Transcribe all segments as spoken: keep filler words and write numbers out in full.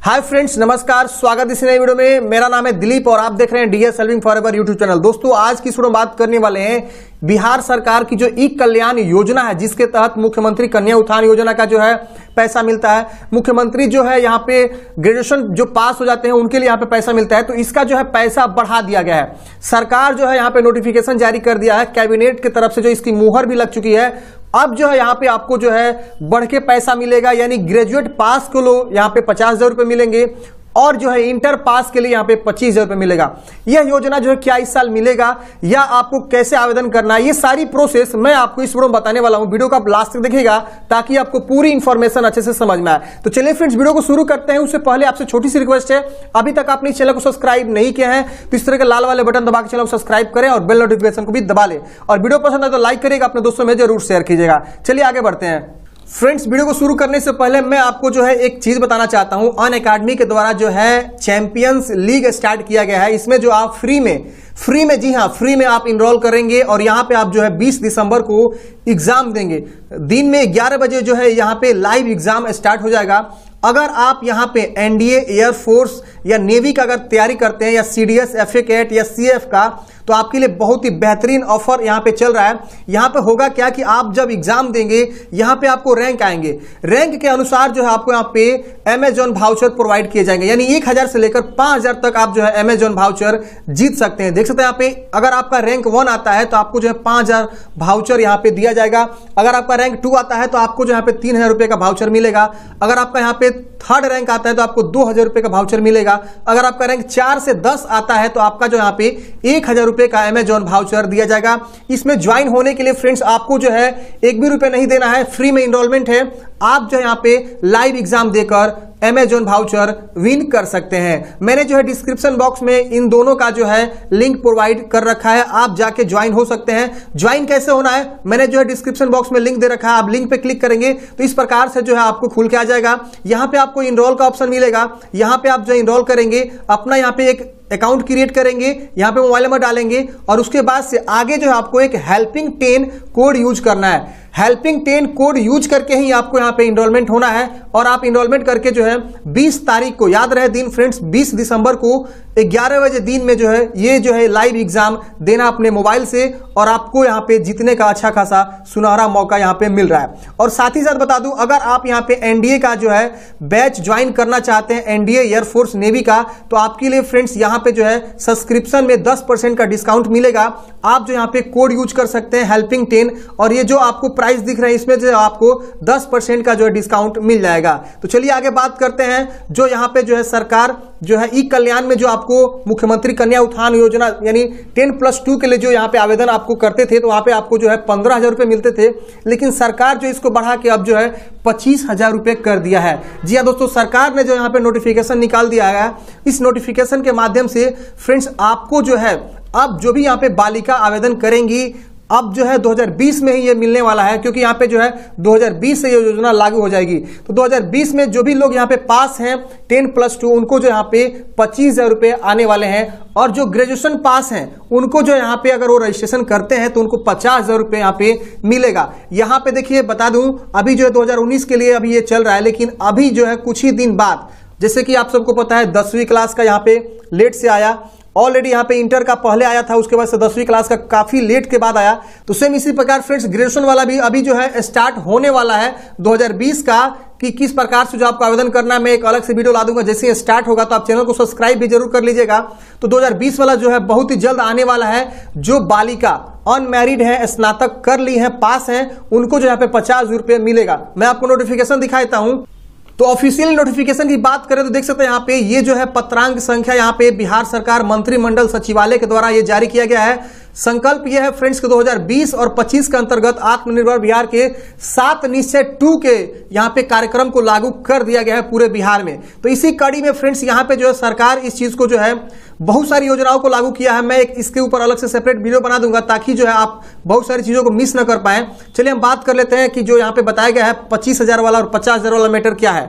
Hi friends, नमस्कार। स्वागत है इस नए वीडियो में। मेरा नाम है दिलीप और आप देख रहे हैं DS saving forever YouTube channel. दोस्तों, आज की वीडियो में बात करने वाले हैं बिहार सरकार की जो ई कल्याण योजना है, जिसके तहत मुख्यमंत्री कन्या उत्थान योजना का जो है पैसा मिलता है। मुख्यमंत्री जो है यहाँ पे ग्रेजुएशन जो पास हो जाते हैं उनके लिए यहाँ पे पैसा मिलता है, तो इसका जो है पैसा बढ़ा दिया गया है। सरकार जो है यहाँ पे नोटिफिकेशन जारी कर दिया है, कैबिनेट की तरफ से जो इसकी मुहर भी लग चुकी है। अब जो है यहाँ पे आपको जो है बढ़ के पैसा मिलेगा, यानी ग्रेजुएट पास को लो यहाँ पे पचास हजार रुपए मिलेंगे और जो है इंटर पास के लिए यहाँ पे पच्चीस हजार रुपए मिलेगा। यह योजना जो है क्या इस साल मिलेगा या आपको कैसे आवेदन करना है, ये सारी प्रोसेस मैं आपको इस वीडियो में बताने वाला हूं। वीडियो को आप लास्ट तक देखिएगा ताकि आपको पूरी इंफॉर्मेशन अच्छे से समझ में आए। तो चलिए फ्रेंड्स, वीडियो को शुरू करते हैं। उससे पहले आपसे छोटी सी रिक्वेस्ट है, अभी तक आपने इस चैनल को सब्सक्राइब नहीं किया है तो इस तरह के लाल वाले बटन दबा के चैनल को सब्सक्राइब करें और बेल नोटिफिकेशन को भी दबा लें। और वीडियो पसंद है तो लाइक करिएगा, अपने दोस्तों में जरूर शेयर कीजिएगा। चलिए आगे बढ़ते हैं। फ्रेंड्स, वीडियो को शुरू करने से पहले मैं आपको जो है एक चीज बताना चाहता हूं। अनअकैडमी के द्वारा जो है चैंपियंस लीग स्टार्ट किया गया है। इसमें जो आप फ्री में फ्री में जी हाँ फ्री में आप इनरोल करेंगे और यहाँ पे आप जो है बीस दिसंबर को एग्जाम देंगे। दिन में ग्यारह बजे जो है यहाँ पे लाइव एग्जाम स्टार्ट हो जाएगा। अगर आप यहाँ पे एनडीए, एयरफोर्स या नेवी का अगर तैयारी करते हैं या सीडीएस, एफए कैट या सीएफ का, तो आपके लिए बहुत ही बेहतरीन ऑफर यहाँ पे चल रहा है। यहाँ पे होगा क्या कि आप जब एग्जाम देंगे यहाँ पे आपको रैंक आएंगे। रैंक के अनुसार जो है आपको यहाँ पे अमेजॉन वाउचर प्रोवाइड किए जाएंगे, यानी एक हजार से लेकर पांच हजार तक आप जो है अमेजॉन वाउचर जीत सकते हैं। देख सकते हैं यहाँ पे, अगर आपका रैंक वन आता है तो आपको जो है पांच हजार वाउचर यहाँ पे दिया जाएगा। अगर आपका रैंक टू आता है तो आपको जो यहाँ पे तीन हजार रुपए का वाउचर मिलेगा। अगर आपका यहाँ पे थर्ड रैंक आता है तो आपको दो हजार रुपए का वाउचर मिलेगा। अगर आपका रैंक चार से दस आता है तो आपका जो यहाँ पे एक हजार रुपए का अमेजॉन वाउचर दिया जाएगा। इसमें ज्वाइन होने के लिए फ्रेंड्स आपको जो है एक भी रुपए नहीं देना है, फ्री में इनरोलमेंट है। आप जो यहाँ पे लाइव एग्जाम देकर अमेजॉन वाउचर विन कर सकते हैं। मैंने जो है डिस्क्रिप्शन बॉक्स में इन दोनों का जो है लिंक प्रोवाइड कर रखा है, आप जाके ज्वाइन हो सकते हैं। ज्वाइन कैसे होना है, मैंने जो है डिस्क्रिप्शन बॉक्स में लिंक दे रखा है। आप लिंक पे क्लिक करेंगे तो इस प्रकार से जो है आपको खुल के आ जाएगा। यहाँ पे आपको इनरोल का ऑप्शन मिलेगा। यहाँ पे आप जो इनरोल करेंगे, अपना यहाँ पे एक अकाउंट क्रिएट करेंगे, यहाँ पे मोबाइल नंबर डालेंगे और उसके बाद से आगे जो है आपको एक हेल्पिंग टेन कोड यूज करना है। हेल्पिंग टेन कोड यूज करके ही आपको यहाँ पे इनरोलमेंट होना है और आप इनरोलमेंट करके जो है बीस तारीख को, याद रहे दिन फ्रेंड्स, बीस दिसंबर को ग्यारह बजे दिन में जो है ये जो है लाइव एग्जाम देना अपने मोबाइल से और आपको यहाँ पे जीतने का अच्छा खासा सुनहरा मौका यहाँ पे मिल रहा है। और साथ ही साथ बता दूं, अगर आप यहाँ पे एनडीए का जो है बैच ज्वाइन करना चाहते हैं, एनडीए, एयरफोर्स, नेवी का, तो आपके लिए फ्रेंड्स यहाँ पे जो है सब्सक्रिप्शन में दस परसेंट का डिस्काउंट मिलेगा। आप जो यहाँ पे कोड यूज कर सकते हैं हेल्पिंग टेन, और ये जो आपको प्राइस दिख रहा है इसमें जो आपको दस परसेंट का जो है डिस्काउंट मिल जाएगा। तो चलिए आगे बात करते हैं। जो यहाँ पे जो है सरकार जो है ई कल्याण में जो आपको मुख्यमंत्री कन्या उत्थान योजना यानी टेन प्लस टू के लिए जो यहाँ पे आवेदन आपको करते थे तो वहां पे आपको जो है पंद्रह हजार रुपए मिलते थे, लेकिन सरकार जो इसको बढ़ा के अब जो है पच्चीस हजार रुपए कर दिया है। जी हाँ दोस्तों, सरकार ने जो यहाँ पे नोटिफिकेशन निकाल दिया है, इस नोटिफिकेशन के माध्यम से फ्रेंड्स आपको जो है अब जो भी यहाँ पे बालिका आवेदन करेंगी अब जो है दो हज़ार बीस में ही ये मिलने वाला है, क्योंकि यहाँ पे जो है दो हज़ार बीस से ये योजना लागू हो जाएगी। तो दो हज़ार बीस में जो भी लोग यहाँ पे पास हैं टेन प्लस टू, उनको जो यहाँ पे पच्चीस हजार रुपए आने वाले हैं। और जो ग्रेजुएशन पास हैं उनको जो यहाँ पे अगर वो रजिस्ट्रेशन करते हैं तो उनको पचास हजार रुपए यहाँ पे मिलेगा। यहाँ पे देखिए बता दूं, अभी जो है दो हज़ार उन्नीस के लिए अभी ये चल रहा है, लेकिन अभी जो है कुछ ही दिन बाद, जैसे कि आप सबको पता है दसवीं क्लास का यहाँ पे लेट से आया, ऑलरेडी यहाँ पे इंटर का पहले आया था, उसके बाद से दसवीं क्लास का काफी लेट के बाद आया। तो सेम इसी प्रकार फ्रेंड्स ग्रेजुएशन वाला भी अभी जो है स्टार्ट होने वाला है दो हज़ार बीस का, कि किस प्रकार से जो आपको आवेदन करना है मैं एक अलग से वीडियो ला दूंगा। जैसे ही स्टार्ट होगा तो आप चैनल को सब्सक्राइब भी जरूर कर लीजिएगा। तो दो हज़ार बीस वाला जो है बहुत ही जल्द आने वाला है। जो बालिका अनमैरिड है, स्नातक कर ली है, पास है, उनको जो यहाँ पे पचास रुपये मिलेगा। मैं आपको नोटिफिकेशन दिखाता हूँ। तो ऑफिशियल नोटिफिकेशन की बात करें तो देख सकते हैं यहाँ पे ये जो है पत्रांक संख्या यहाँ पे बिहार सरकार मंत्रिमंडल सचिवालय के द्वारा ये जारी किया गया है। संकल्प यह है फ्रेंड्स कि दो हज़ार बीस और पच्चीस के अंतर्गत आत्मनिर्भर बिहार के सात निश्चय टू के यहाँ पे कार्यक्रम को लागू कर दिया गया है पूरे बिहार में। तो इसी कड़ी में फ्रेंड्स यहाँ पे जो है सरकार इस चीज को जो है बहुत सारी योजनाओं को लागू किया है। मैं एक इसके ऊपर अलग से सेपरेट वीडियो बना दूंगा ताकि जो है आप बहुत सारी चीजों को मिस न कर पाए। चलिए हम बात कर लेते हैं कि जो यहाँ पे बताया गया है पच्चीस हजार वाला और पचास हजार वाला मैटर क्या है।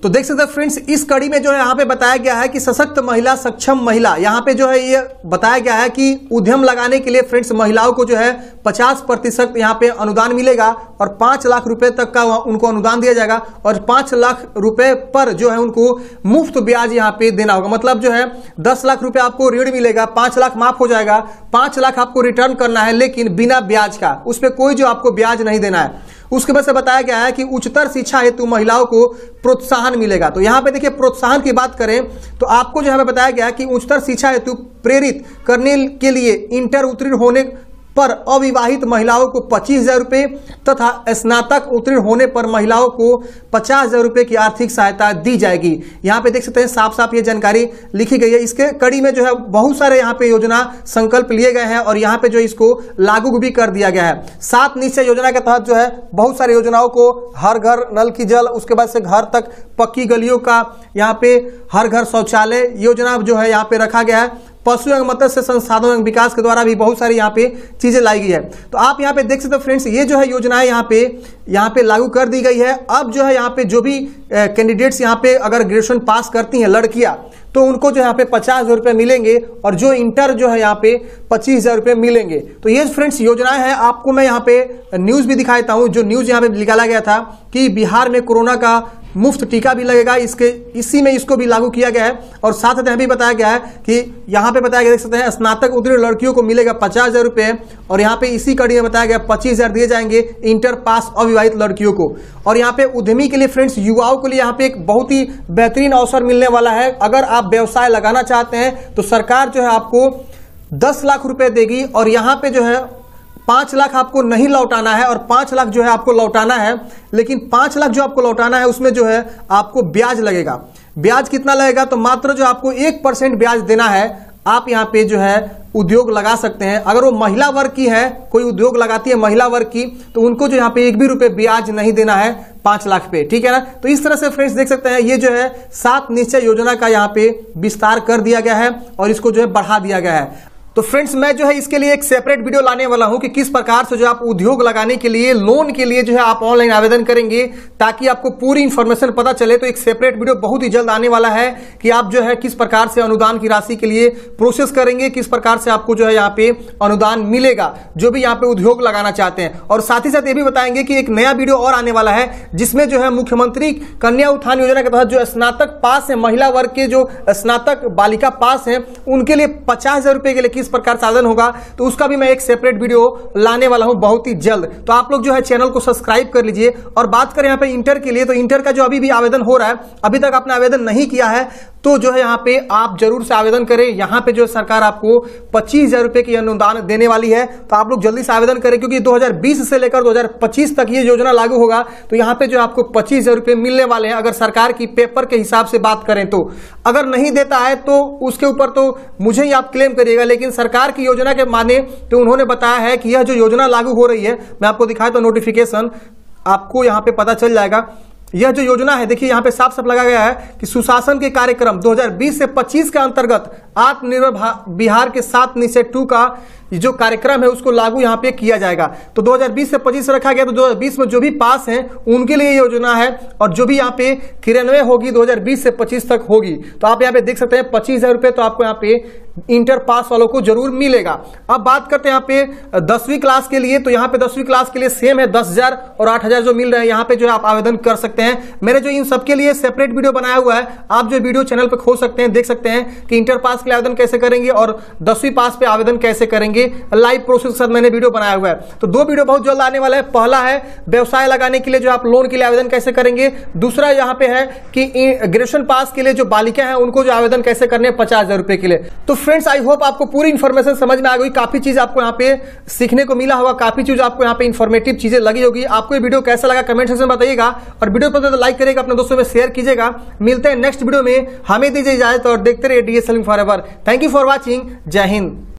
तो देख सकते हैं फ्रेंड्स, इस कड़ी में जो है यहाँ पे बताया गया है कि सशक्त महिला, सक्षम महिला, यहाँ पे जो है ये बताया गया है कि उद्यम लगाने के लिए फ्रेंड्स महिलाओं को जो है पचास प्रतिशत यहाँ पे अनुदान मिलेगा और पांच लाख रुपए तक का उनको अनुदान दिया जाएगा और पांच लाख रुपए पर जो है उनको मुफ्त ब्याज यहाँ पे देना होगा। मतलब जो है दस लाख रुपए आपको ऋण मिलेगा, पांच लाख माफ हो जाएगा, पांच लाख आपको रिटर्न करना है लेकिन बिना ब्याज का, उस पर कोई जो आपको ब्याज नहीं देना है। उसके बाद से बताया गया है कि उच्चतर शिक्षा हेतु महिलाओं को प्रोत्साहन मिलेगा। तो यहाँ पे देखिए प्रोत्साहन की बात करें तो आपको जो है बताया गया है कि उच्चतर शिक्षा हेतु प्रेरित करने के लिए इंटर उत्तीर्ण होने पर अविवाहित महिलाओं को पच्चीस हजार रुपये तथा स्नातक उत्तीर्ण होने पर महिलाओं को पचास हजार रुपये की आर्थिक सहायता दी जाएगी। यहाँ पे देख सकते हैं साफ साफ ये जानकारी लिखी गई है। इसके कड़ी में जो है बहुत सारे यहाँ पे योजना संकल्प लिए गए हैं और यहाँ पे जो इसको लागू भी कर दिया गया है। सात निश्चय योजना के तहत जो है बहुत सारी योजनाओं को, हर घर नल की जल, उसके बाद से घर तक पक्की गलियों का, यहाँ पे हर घर शौचालय योजना जो है यहाँ पे रखा गया है। पशु एवं मत्स्य संसाधनों एवं विकास के द्वारा भी बहुत सारी यहाँ पे चीजें लाई गई है। तो आप यहाँ पे देख सकते हो फ्रेंड्स, ये जो है योजनाएं यहाँ पे यहाँ पे लागू कर दी गई है। अब जो है यहाँ पे जो भी कैंडिडेट्स यहाँ पे अगर ग्रेजुएशन पास करती हैं लड़कियां, तो उनको जो यहाँ पे पचास हजार रुपये मिलेंगे और जो इंटर जो है यहाँ पे पच्चीस हजार रुपये मिलेंगे। तो ये फ्रेंड्स योजनाएं हैं। आपको मैं यहाँ पे न्यूज भी दिखा देता हूँ, जो न्यूज यहाँ पे निकाला गया था कि बिहार में कोरोना का मुफ्त टीका भी लगेगा, इसके इसी में इसको भी लागू किया गया है। और साथ साथ भी बताया गया है कि यहाँ पे बताया गया, देख सकते हैं स्नातक उत्तीर्ण लड़कियों को मिलेगा पचास हजार रुपये और यहाँ पे इसी कड़ी में बताया गया पच्चीस हजार दिए जाएंगे इंटर पास अविवाहित लड़कियों को। और यहाँ पे उद्यमी के लिए फ्रेंड्स, युवाओं के लिए यहाँ पे एक बहुत ही बेहतरीन अवसर मिलने वाला है। अगर आप व्यवसाय लगाना चाहते हैं तो सरकार जो है आपको दस लाख रुपए देगी और यहाँ पे जो है पांच लाख आपको नहीं लौटाना है और पांच लाख जो है आपको लौटाना है, लेकिन पांच लाख जो आपको लौटाना है उसमें जो है आपको ब्याज लगेगा। ब्याज कितना लगेगा? तो मात्र जो आपको एक परसेंट ब्याज देना है। आप यहाँ पे जो है उद्योग लगा सकते हैं। अगर वो महिला वर्ग की है, कोई उद्योग लगाती है महिला वर्ग की, तो उनको जो यहाँ पे एक भी रुपए ब्याज नहीं देना है पांच लाख पे, ठीक है ना। तो इस तरह से फ्रेंड्स देख सकते हैं ये जो है सात निश्चय योजना का यहाँ पे विस्तार कर दिया गया है और इसको जो है बढ़ा दिया गया है। तो फ्रेंड्स मैं जो है इसके लिए एक सेपरेट वीडियो लाने वाला हूं कि किस प्रकार से जो आप उद्योग लगाने के लिए, लोन के लिए जो है आप ऑनलाइन आवेदन करेंगे, ताकि आपको पूरी इंफॉर्मेशन पता चले। तो एक सेपरेट वीडियो बहुत ही जल्द आने वाला है कि आप जो है किस प्रकार से अनुदान की राशि के लिए प्रोसेस करेंगे, किस प्रकार से आपको जो है यहाँ पे अनुदान मिलेगा, जो भी यहाँ पे उद्योग लगाना चाहते हैं। और साथ ही साथ ये भी बताएंगे कि एक नया वीडियो और आने वाला है जिसमें जो है मुख्यमंत्री कन्या उत्थान योजना के तहत जो स्नातक पास है, महिला वर्ग के जो स्नातक बालिका पास है, उनके लिए पचास हजार रुपए के लिए किस प्रकार साधन होगा, तो उसका भी मैं एक सेपरेट वीडियो लाने वाला हूं बहुत ही जल्द। तो आप लोग जो है चैनल को सब्सक्राइब कर लीजिए। और बात करें यहाँ पे इंटर के लिए, तो इंटर का जो अभी भी आवेदन हो रहा है, अभी तक आपने आवेदन नहीं किया है तो जो है यहाँ पे आप जरूर से आवेदन करें। यहाँ पे जो सरकार आपको पच्चीस हजार रुपए की अनुदान देने वाली है, तो आप लोग जल्दी से आवेदन करें क्योंकि दो हजार बीस से लेकर दो हजार पच्चीस तक ये योजना लागू होगा। तो यहाँ पे जो आपको पच्चीस हजार रुपए मिलने वाले हैं अगर सरकार की पेपर के हिसाब से बात करें तो। अगर नहीं देता है तो उसके ऊपर तो मुझे ही आप क्लेम करिएगा, लेकिन सरकार की योजना के माने तो उन्होंने बताया है कि यह जो योजना लागू हो रही है, मैं आपको दिखाया तो नोटिफिकेशन आपको यहाँ पे पता चल जाएगा। यह जो योजना है देखिए यहाँ पे साफ साफ लगा गया है कि सुशासन के कार्यक्रम दो हजार बीस से पच्चीस के अंतर्गत आत्मनिर्भर बिहार के सात निश्चय टू का जो कार्यक्रम है उसको लागू यहाँ पे किया जाएगा। तो दो हजार बीस से पच्चीस रखा गया, तो दो हजार बीस में जो भी पास हैं उनके लिए योजना है और जो भी यहाँ पे क्रियान्वय होगी दो हजार बीस से पच्चीस तक होगी। तो आप यहाँ पे देख सकते हैं पच्चीस हजार रुपए तो आपको यहाँ पे इंटर पास वालों को जरूर मिलेगा। अब बात करते हैं यहाँ पे दसवीं क्लास के लिए, तो यहाँ पे दसवीं क्लास के लिए सेम है, दस हजार और आठ हजार जो मिल रहे हैं यहाँ पे जो है आप आवेदन कर सकते हैं। मेरे जो इन सबके लिए सेपरेट वीडियो बनाया हुआ है, आप जो वीडियो चैनल पे खोज सकते हैं, देख सकते हैं कि इंटर पास के लिए आवेदन कैसे करेंगे और दसवीं पास पे आवेदन कैसे करेंगे, लाइव प्रोसेस के साथ मैंने वीडियो बनाया हुआ है। तो दो वीडियो बहुत जल्द आने वाला है। पहला है व्यवसाय लगाने के लिए जो आप लोन के लिए आवेदन कैसे करेंगे, दूसरा यहाँ पे है कि ग्रेजुएशन पास के लिए जो बालिका है उनको जो आवेदन कैसे करने पचास हजार रुपए के लिए। तो फ्रेंड्स आई होप आपको पूरी इंफॉर्मेशन समझ में आ गई, काफी चीज आपको यहाँ पे सीखने को मिला होगा, काफी चीज आपको यहाँ पे इंफॉर्मेटिव चीजें लगी होगी। आपको ये वीडियो कैसा लगा कमेंट सेक्शन में बताइएगा और वीडियो पसंद तो लाइक करेगा, अपने दोस्तों में शेयर कीजिएगा। मिलते हैं नेक्स्ट वीडियो में, हमें दीजिए इजाजत और देखते रहिए DS selling forever. Thank you for watching. जय हिंद।